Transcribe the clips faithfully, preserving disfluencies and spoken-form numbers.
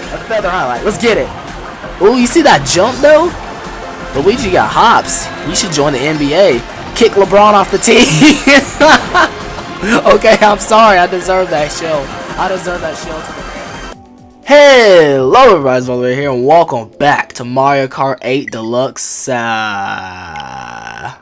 A feather highlight. Let's get it. Ooh, you see that jump though? Luigi got hops. You should join the N B A. Kick LeBron off the team. Okay, I'm sorry. I deserve that shell. I deserve that shell to the Hello everybody, it's Oliver here and welcome back to Mario Kart eight Deluxe uh,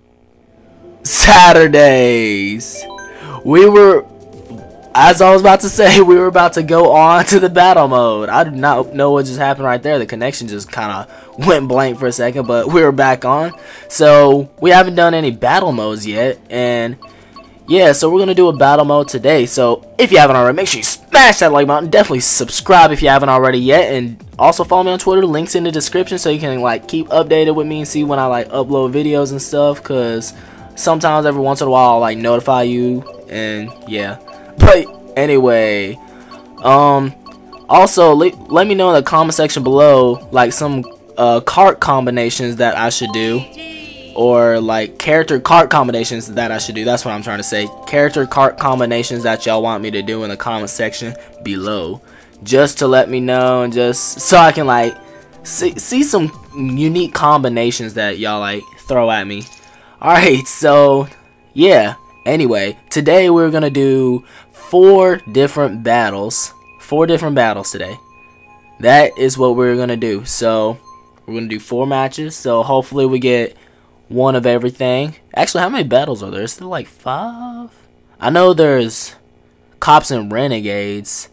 Saturdays. We were, as I was about to say, we were about to go on to the battle mode. I did not know what just happened right there. The connection just kind of went blank for a second, but we were back on. So we haven't done any battle modes yet, and yeah, so we're going to do a battle mode today. So if you haven't already, make sure you smash that like button. Definitely subscribe if you haven't already yet. And also follow me on Twitter. Links in the description so you can like keep updated with me and see when I like upload videos and stuff. Because sometimes every once in a while I'll like notify you. And yeah. But anyway. Um. Also, le let me know in the comment section below like some uh, kart combinations that I should do. Or like character kart combinations that I should do. That's what I'm trying to say. Character kart combinations that y'all want me to do in the comment section below. Just to let me know and just so I can like see, see some unique combinations that y'all like throw at me. Alright, so yeah. Anyway, today we're gonna do four different battles. Four different battles today. That is what we're gonna do. So we're gonna do four matches. So hopefully we get one of everything. Actually, how many battles are there? Is there like five? I know there's Cops and Renegades,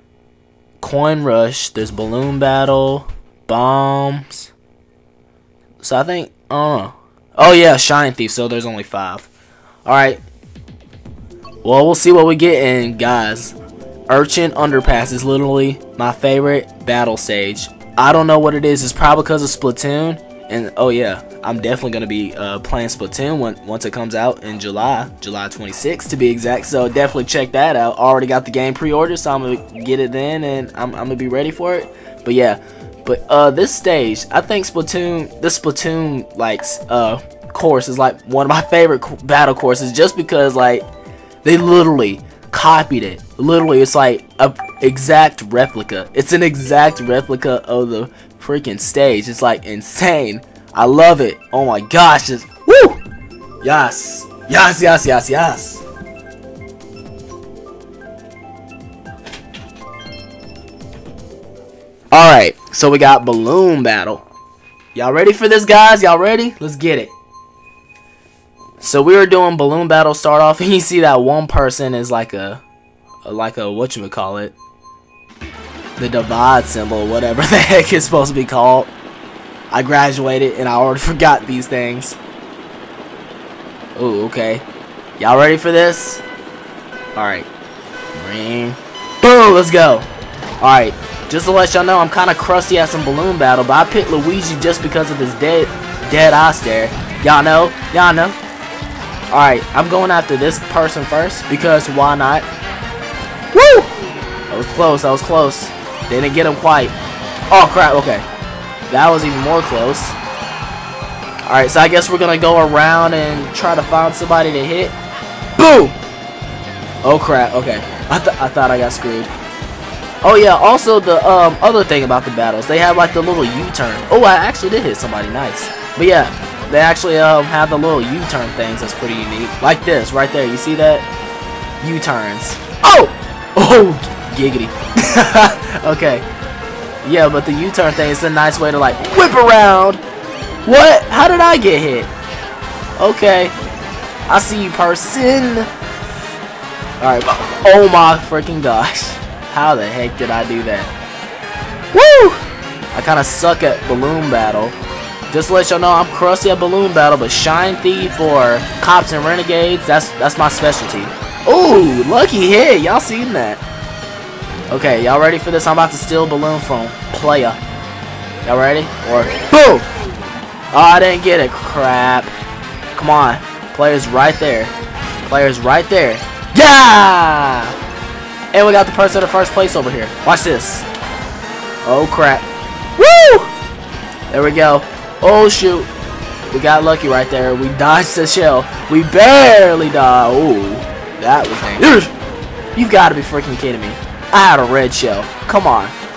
Coin Rush, there's Balloon Battle, Bombs. So I think, I don't know. Oh yeah, Shine Thief, so there's only five. Alright. Well, we'll see what we get. And guys, Urchin Underpass is literally my favorite battle stage. I don't know what it is. It's probably because of Splatoon. And oh yeah, I'm definitely going to be uh, playing Splatoon when, once it comes out in July, July twenty-sixth to be exact. So definitely check that out. Already got the game pre-ordered, so I'm going to get it then and I'm, I'm going to be ready for it. But yeah, but uh, this stage, I think Splatoon, this Splatoon like uh, course is like one of my favorite battle courses just because like they literally copied it. Literally, it's like a exact replica. It's an exact replica of the freaking stage. It's like insane. I love it. Oh my gosh, just woo! Yes, yes, yes, yes, yes. All right, so we got Balloon Battle. Y'all ready for this, guys? Y'all ready? Let's get it. So we were doing Balloon Battle start off, and you see that one person is like a, a like a whatchamacallit, the divide symbol, whatever the heck it's supposed to be called. I graduated and I already forgot these things. Ooh, okay. Y'all ready for this? Alright. Ring. Boom, let's go. Alright. Just to let y'all know, I'm kind of crusty at some Balloon Battle, but I picked Luigi just because of his dead, dead eye stare. Y'all know? Y'all know? Alright, I'm going after this person first because why not? Woo! That was close, that was close. Didn't get him quite. Oh crap, okay. That was even more close. Alright, so I guess we're gonna go around and try to find somebody to hit. Boom! Oh crap, okay. I, th I thought I got screwed. Oh yeah, also the um, other thing about the battles, they have like the little U-turn. Oh, I actually did hit somebody, nice. But yeah, they actually um, have the little U-turn things that's pretty unique. Like this, right there, you see that? U-turns. Oh! Oh, giggity. Okay. Yeah, but the U-turn thing is a nice way to like whip around. What? How did I get hit? Okay. I see you, person. Alright. Oh my freaking gosh. How the heck did I do that? Woo! I kind of suck at Balloon Battle. Just to let y'all know, I'm crusty at Balloon Battle, but Shine Thief or Cops and Renegades, that's that's my specialty. Ooh, lucky hit. Y'all seen that? Okay, y'all ready for this? I'm about to steal balloon from Playa. Y'all ready? Or boom! Oh, I didn't get it. Crap. Come on. Player's right there. Player's right there. Yeah! And we got the person in first place over here. Watch this. Oh crap. Woo! There we go. Oh shoot. We got lucky right there. We dodged the shell. We barely dodged. Ooh. That was dangerous. You've got to be freaking kidding me. I had a red shell. Come on.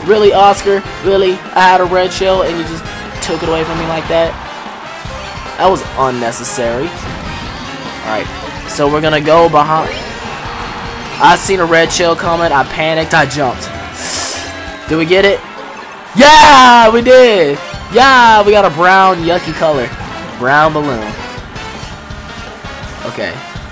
Really, Oscar? Really? I had a red shell and you just took it away from me like that? That was unnecessary. Alright, so we're gonna go behind. I seen a red shell coming. I panicked. I jumped. Did we get it? Yeah, we did. Yeah, we got a brown yucky color. Brown balloon. Okay.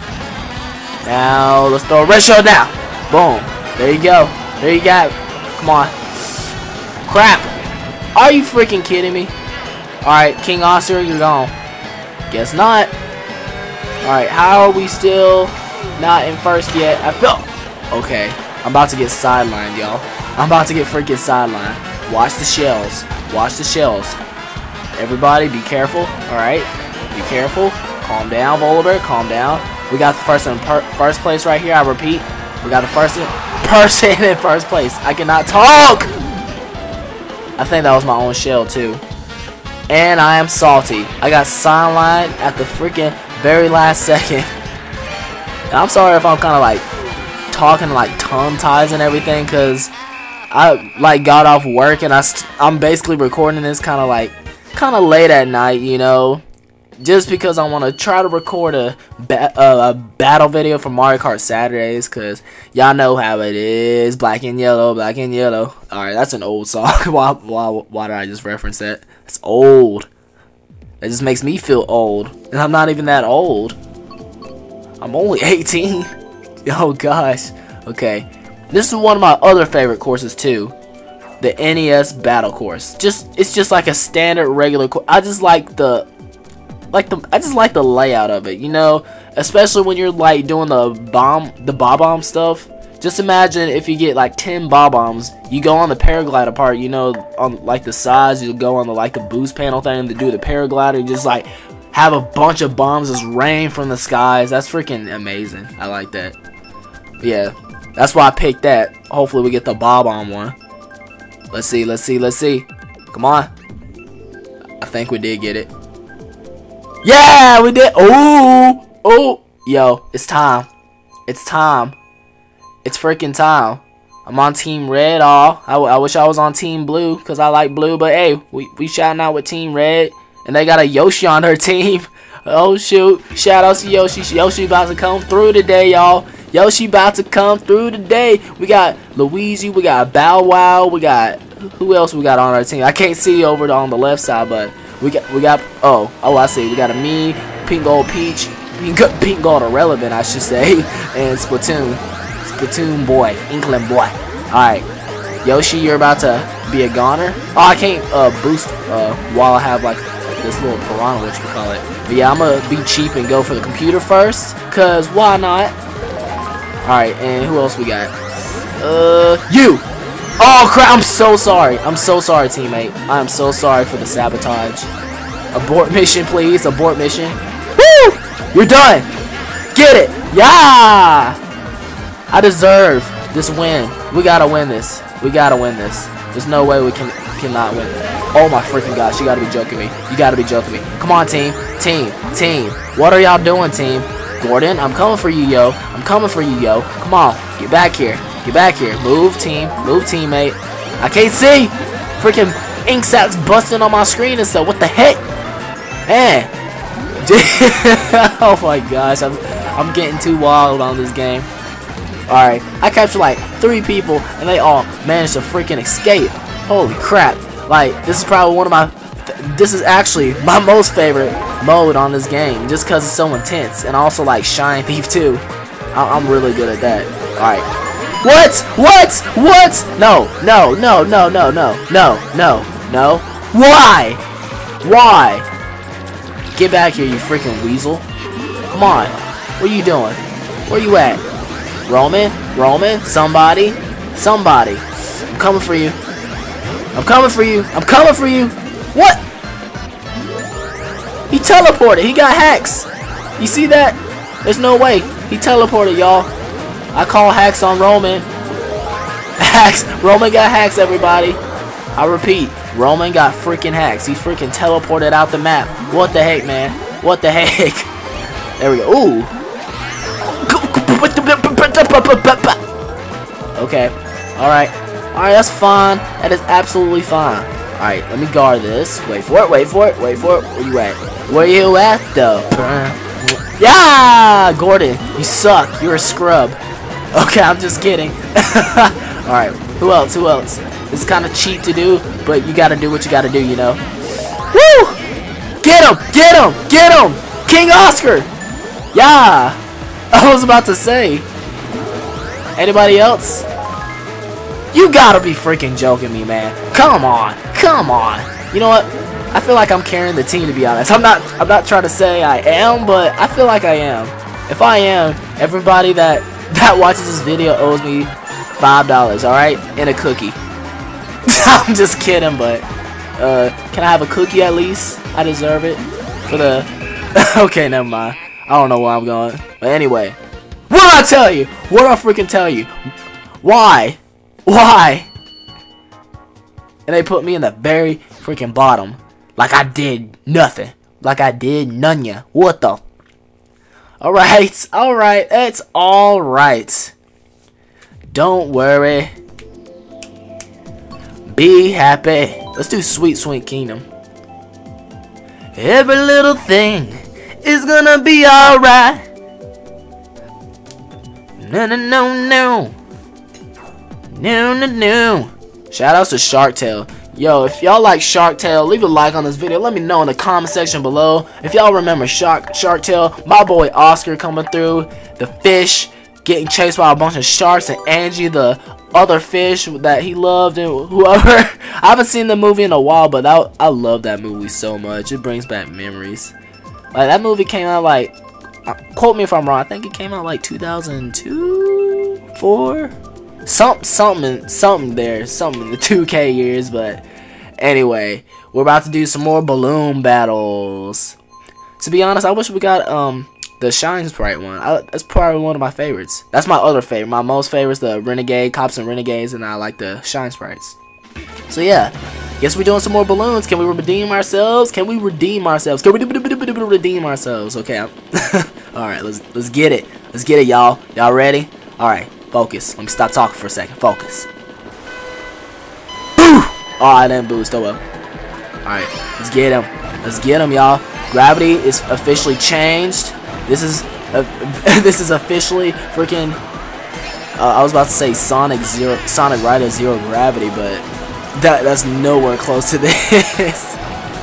Now let's throw a red shell now. Boom. There you go. There you go. Come on. Crap. Are you freaking kidding me? Alright, King Oscar, you're gone. Guess not. Alright, how are we still not in first yet? I felt. Okay. I'm about to get sidelined, y'all. I'm about to get freaking sidelined. Watch the shells. Watch the shells. Everybody, be careful. Alright. Be careful. Calm down, Volibear. Calm down. We got the first in per first place right here. I repeat. We got the first in person in first place. I cannot talk! I think that was my own shell, too. And I am salty. I got sidelined at the freaking very last second. And I'm sorry if I'm kind of like talking like tongue ties and everything, because I like got off work and I st I'm basically recording this kind of like kind of late at night, you know, just because I want to try to record a, ba uh, a battle video for Mario Kart Saturdays, because y'all know how it is. Black and yellow, black and yellow. Alright, that's an old song. why, why, why did I just reference that? It's old. It just makes me feel old. And I'm not even that old. I'm only eighteen. Oh gosh. Okay. This is one of my other favorite courses too. The N E S Battle Course. Just it's just like a standard regular course. I just like the like the I just like the layout of it, you know, especially when you're like doing the bomb the bob-omb stuff. Just imagine if you get like ten bob-ombs, you go on the paraglider part, you know, on like the sides, you go on the like the boost panel thing to do the paraglider, you just like have a bunch of bombs just rain from the skies. That's freaking amazing. I like that. Yeah, that's why I picked that. Hopefully we get the bob-omb one. Let's see, let's see, let's see. Come on. I think we did get it. Yeah, we did. Oh, oh, yo, it's time. It's time. It's freaking time. I'm on Team Red. All I, I wish I was on Team Blue because I like blue. But hey, we we shouting out with Team Red, and they got a Yoshi on their team. Oh shoot! Shout out to Yoshi. Yoshi about to come through today, y'all. Yoshi about to come through today. We got Luigi. We got Bow Wow. We got who else? We got on our team. I can't see over on the left side, but we got we got. Oh oh, I see. We got a me, Pink Gold Peach, Pink, Pink Gold Irrelevant, I should say, and Splatoon. Splatoon boy, Inkling boy. Alright, Yoshi, you're about to be a goner. Oh, I can't uh, boost uh, while I have like this little piranha, what you call it. But yeah, I'm gonna be cheap and go for the computer first, cause why not? Alright, and who else we got? Uh, you! Oh crap, I'm so sorry. I'm so sorry, teammate. I'm so sorry for the sabotage. Abort mission, please. Abort mission. Woo! You're done! Get it! Yeah! I deserve this win. We gotta win this. We gotta win this. There's no way we can cannot win. Oh my freaking gosh, you gotta be joking me. You gotta be joking me. Come on, team. Team. Team. What are y'all doing, team? Gordon, I'm coming for you, yo. I'm coming for you, yo. Come on. Get back here. Get back here. Move, team. Move, teammate. I can't see. Freaking ink sacs busting on my screen and stuff. What the heck? Man. Oh my gosh. I'm, I'm getting too wild on this game. Alright, I captured like three people and they all managed to freaking escape. Holy crap. Like, this is probably one of my... This is actually my most favorite mode on this game. Just because it's so intense. And I also like Shine Thief too. I I'm really good at that. Alright. What? What? What? No. No. No. No. No. No. No. No. No. Why? Why? Get back here, you freaking weasel. Come on. What are you doing? Where you at? Roman? Roman? Somebody? Somebody. I'm coming for you. I'm coming for you. I'm coming for you. What? He teleported. He got hacks. You see that? There's no way. He teleported, y'all. I call hacks on Roman. Hacks. Roman got hacks, everybody. I repeat. Roman got freaking hacks. He freaking teleported out the map. What the heck, man? What the heck? There we go. Ooh. Okay. Alright. Alright, that's fine. That is absolutely fine. Alright, let me guard this. Wait for it, wait for it, wait for it. Where you at? Where you at, though? Yeah! Gordon, you suck. You're a scrub. Okay, I'm just kidding. Alright, who else? Who else? It's kind of cheap to do, but you gotta do what you gotta do, you know? Woo! Get him! Get him! Get him! King Oscar! Yeah! I was about to say. Anybody else? You gotta be freaking joking me, man. Come on. Come on. You know what? I feel like I'm carrying the team, to be honest. I'm not I'm not trying to say I am, but I feel like I am. If I am, everybody that that watches this video owes me five dollars, alright? And a cookie. I'm just kidding, but uh can I have a cookie at least? I deserve it. For the okay, never mind. I don't know where I'm going. But anyway. What did I tell you? What did I freaking tell you? Why? Why? And they put me in the very freaking bottom. Like I did nothing. Like I did none ya. What the? Alright. Alright. It's alright. Don't worry. Be happy. Let's do Sweet Sweet Kingdom. Every little thing is gonna be alright. No, no, no, no. No, no, no. Shoutouts to Shark Tale. Yo, if y'all like Shark Tale, leave a like on this video. Let me know in the comment section below. If y'all remember Shark Shark Tale, my boy Oscar coming through, the fish getting chased by a bunch of sharks, and Angie, the other fish that he loved, and whoever. I haven't seen the movie in a while, but that, I love that movie so much. It brings back memories. Like that movie came out like, uh, quote me if I'm wrong, I think it came out like two thousand two, four. Some, something, something there, something in the two K years, but anyway, we're about to do some more balloon battles. To be honest, I wish we got um the Shine Sprite one. I, that's probably one of my favorites. That's my other favorite. My most favorite is the Renegade, Cops and Renegades, and I like the Shine Sprites. So yeah, guess we're doing some more balloons. Can we redeem ourselves? Can we redeem ourselves? Can we redeem ourselves? Okay. All right, let's let's get it. Let's get it, y'all. Y'all ready? All right. Focus. Let me stop talking for a second. Focus. Boo! Oh, I didn't boost. Oh well. Alright. Let's get him. Let's get him, y'all. Gravity is officially changed. This is uh, this is officially freaking. Uh, I was about to say Sonic Zero, Sonic Rider Zero Gravity, but that that's nowhere close to this.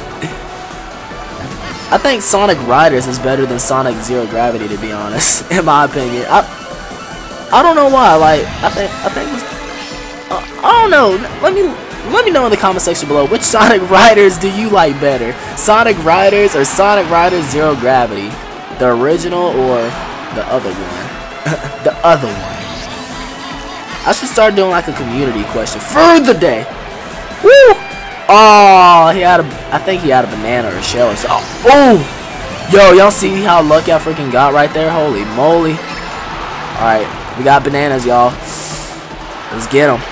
I think Sonic Riders is better than Sonic Zero Gravity, to be honest, in my opinion. I, I don't know why. Like I think I think it was, uh, I don't know. Let me let me know in the comment section below, which Sonic Riders do you like better, Sonic Riders or Sonic Riders Zero Gravity, the original or the other one? The other one. I should start doing like a community question for the day. Woo! Oh, he had a. I think he had a banana or a shell or so. Oh, oh! Yo, y'all see how lucky I freaking got right there? Holy moly! All right. We got bananas, y'all. Let's get them.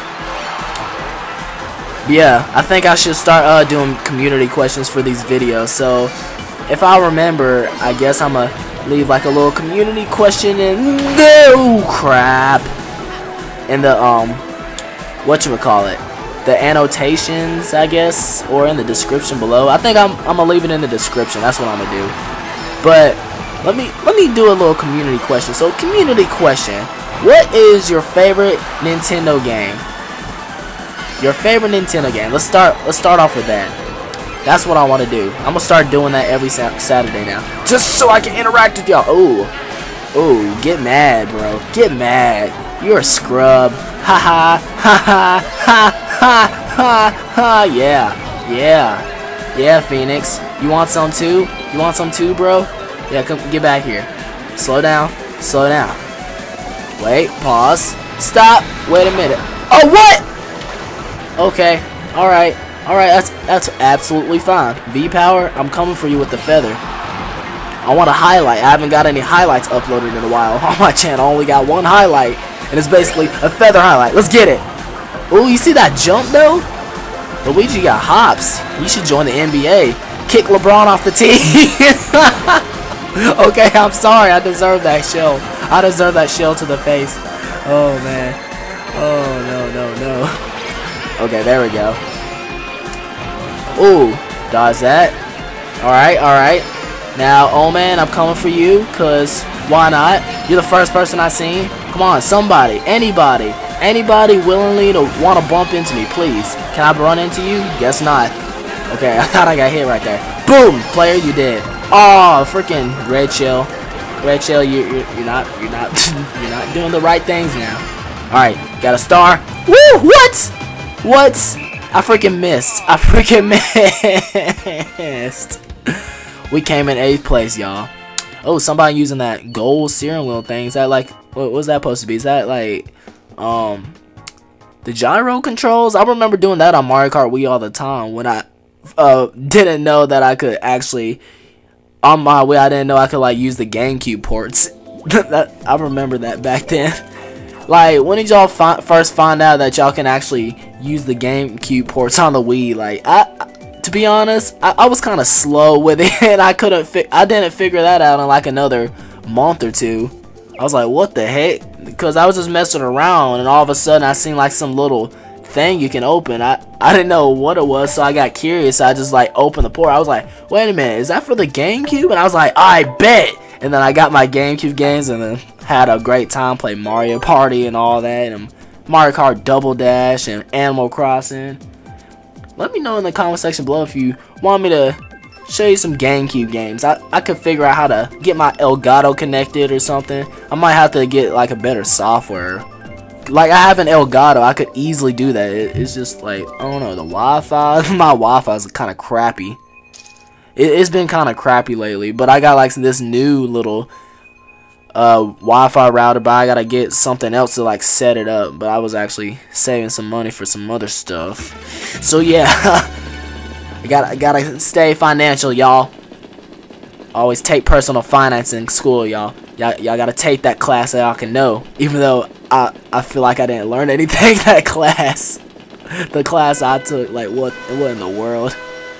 Yeah, I think I should start uh, doing community questions for these videos. So, if I remember, I guess I'm going to leave like a little community question in the oh, crap. In the, um, whatchamacallit, the annotations, I guess, or in the description below. I think I'm, I'm going to leave it in the description. That's what I'm going to do. But, let me, let me do a little community question. So, community question. What is your favorite Nintendo game? Your favorite Nintendo game. Let's start. Let's start off with that. That's what I want to do. I'm gonna start doing that every sa Saturday now, just so I can interact with y'all. Oh, oh, get mad, bro. Get mad. You're a scrub. Ha ha ha ha ha ha ha ha. Yeah, yeah, yeah. Phoenix, you want some too? You want some too, bro? Yeah, come get back here. Slow down. Slow down. Wait, pause, stop, wait a minute. Oh, what? Okay, alright, alright, that's that's absolutely fine. V-Power, I'm coming for you with the feather. I want a highlight. I haven't got any highlights uploaded in a while on my channel. I only got one highlight, and it's basically a feather highlight. Let's get it. Oh, you see that jump, though? Luigi got hops. You should join the N B A. Kick LeBron off the team. Okay, I'm sorry. I deserve that shell. I deserve that shell to the face. Oh, man. Oh, no, no, no. Okay, there we go. Ooh, dodge that. Alright, alright. Now, oh man, I'm coming for you, cause why not? You're the first person I seen. Come on, somebody, anybody, anybody willingly to want to bump into me, please. Can I run into you? Guess not. Okay, I thought I got hit right there. Boom, player, you did. Oh, freaking red shell, red shell. You, you're, you're not, you're not, you're not doing the right things now. All right, got a star. Woo! What? What? I freaking missed. I freaking missed. We came in eighth place, y'all. Oh, somebody using that gold steering wheel thing. Is that like, what was that supposed to be? Is that like, um, the gyro controls? I remember doing that on Mario Kart Wii all the time when I uh didn't know that I could actually, on my Wii, I didn't know I could like use the GameCube ports. that I remember that back then. Like, when did y'all fi first find out that y'all can actually use the GameCube ports on the Wii? Like, I, I to be honest, I, I was kind of slow with it, and I couldn't fi I didn't figure that out in like another month or two. I was like, what the heck? Because I was just messing around, and all of a sudden I seen like some little thing you can open. I, I didn't know what it was, so I got curious. So I just like opened the port. I was like, wait a minute, is that for the GameCube? And I was like, I bet. And then I got my GameCube games and then had a great time playing Mario Party and all that, and Mario Kart Double Dash and Animal Crossing. Let me know in the comment section below if you want me to show you some GameCube games. I, I could figure out how to get my Elgato connected or something. I might have to get like a better software. Like, I have an Elgato, I could easily do that. It, it's just like, I don't know, the Wi-Fi. My Wi-Fi is kind of crappy. It, it's been kind of crappy lately, but I got like this new little uh, Wi-Fi router, but I gotta get something else to like set it up. But I was actually saving some money for some other stuff. So yeah, I gotta, I gotta stay financial, y'all. Always take personal finance in school, y'all. Y'all gotta take that class that y'all can know. Even though I, I feel like I didn't learn anything that class. The class I took, like, what, what in the world?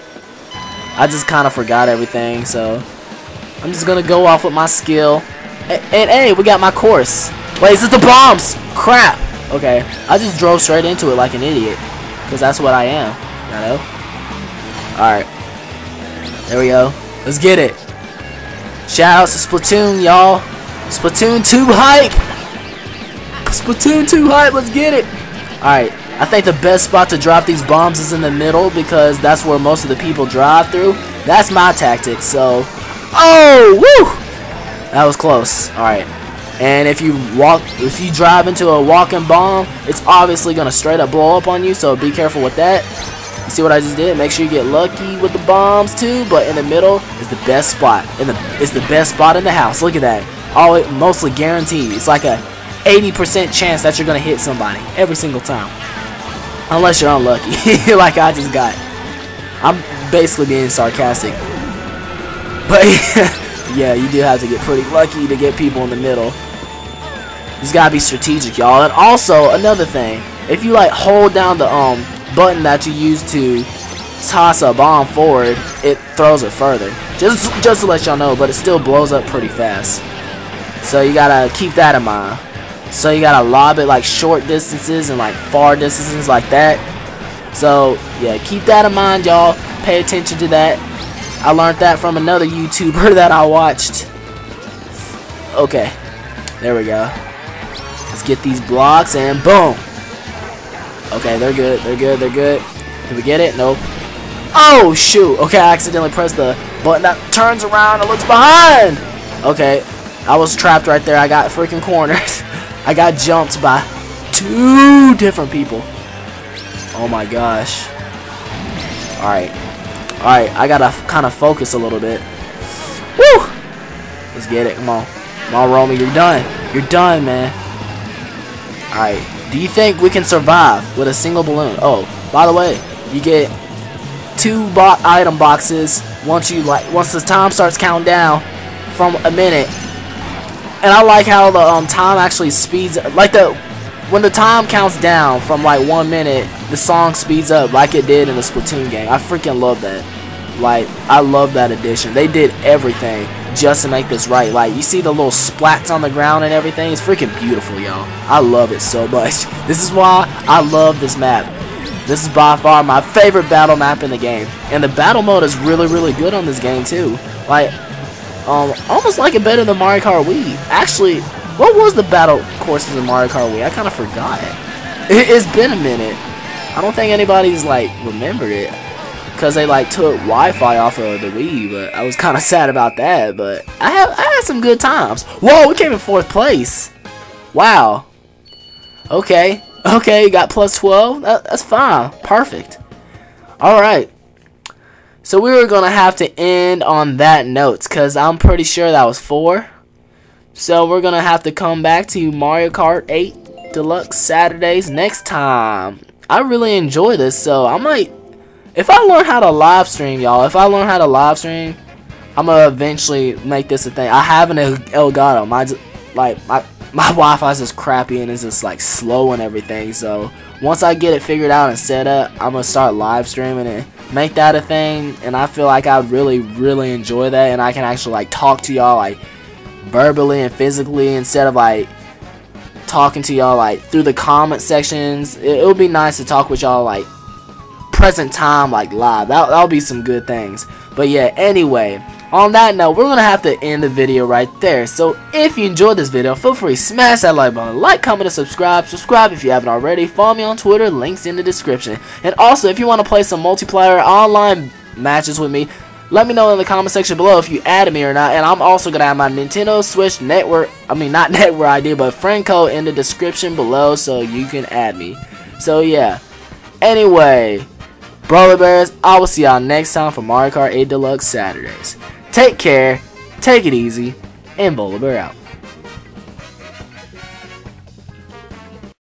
I just kind of forgot everything, so I'm just gonna go off with my skill. And, and hey, we got my course. Wait, is this the bombs? Crap. Okay, I just drove straight into it like an idiot, because that's what I am, you know? Alright. There we go. Let's get it. Shout out to Splatoon, y'all. Splatoon two hype. Splatoon two hype. Let's get it. Alright. I think the best spot to drop these bombs is in the middle, because that's where most of the people drive through. That's my tactic, so. Oh, woo! That was close. Alright. And if you walk, if you drive into a walking bomb, it's obviously going to straight up blow up on you, so be careful with that. You see what I just did? Make sure you get lucky with the bombs too, but in the middle is the best spot. In the it's the best spot in the house. Look at that. Always, mostly guaranteed. It's like a eighty percent chance that you're gonna hit somebody every single time, unless you're unlucky, like I just got. I'm basically being sarcastic, but yeah, you do have to get pretty lucky to get people in the middle. You just gotta be strategic, y'all. And also another thing, if you like hold down the um. button that you use to toss a bomb forward, it throws it further. Just just to let y'all know, but it still blows up pretty fast. So you gotta keep that in mind. So you gotta lob it like short distances and like far distances like that. So yeah, keep that in mind, y'all. Pay attention to that. I learned that from another YouTuber that I watched. Okay, there we go. Let's get these blocks and boom. Okay, they're good, they're good, they're good. Did we get it? Nope. Oh, shoot. Okay, I accidentally pressed the button that turns around and looks behind. Okay, I was trapped right there. I got freaking cornered. I got jumped by two different people. Oh, my gosh. Alright. Alright, I gotta kind of focus a little bit. Woo! Let's get it. Come on. Come on, Romy. You're done. You're done, man. Alright. Do you think we can survive with a single balloon? Oh, by the way, you get two bo item boxes once you like once the time starts counting down from a minute. And I like how the um time actually speeds like the when the time counts down from like one minute, the song speeds up like it did in the Splatoon game. I freaking love that. Like, I love that addition. They did everything just to make this right. Like, you see the little splats on the ground and everything. It's freaking beautiful, y'all. I love it so much. This is why I love this map. This is by far my favorite battle map in the game. And the battle mode is really, really good on this game too. Like, um, almost like it better than Mario Kart Wii. Actually, what was the battle courses in Mario Kart Wii? I kind of forgot. It, it's been a minute. I don't think anybody's like remembered it. Because they like took Wi-Fi off of the Wii, but I was kind of sad about that. But I have I had some good times. Whoa, we came in fourth place. Wow. Okay, okay, got plus twelve. That, that's fine, perfect. All right. So we were gonna have to end on that note, cause I'm pretty sure that was four. So we're gonna have to come back to Mario Kart eight Deluxe Saturdays next time. I really enjoy this, so I might. If I learn how to live stream, y'all, if I learn how to live stream, I'm gonna eventually make this a thing. I have an Elgato. My like my my Wi-Fi is just crappy and it's just like slow and everything. So once I get it figured out and set up, I'm gonna start live streaming and make that a thing. And I feel like I really, really enjoy that, and I can actually like talk to y'all like verbally and physically instead of like talking to y'all like through the comment sections. It, it would be nice to talk with y'all like present time, like live. That, that'll be some good things. But yeah, anyway, on that note, we're gonna have to end the video right there. So if you enjoyed this video, feel free to smash that like button, like, comment, and subscribe. Subscribe if you haven't already. Follow me on Twitter, links in the description. And also, if you want to play some multiplayer online matches with me, let me know in the comment section below if you added me or not. And I'm also gonna have my Nintendo Switch network, I mean not network I D, but friend code in the description below, so you can add me. So yeah, anyway, Brawler Bears, I will see y'all next time for Mario Kart eight Deluxe Saturdays. Take care, take it easy, and Brawler Bear out.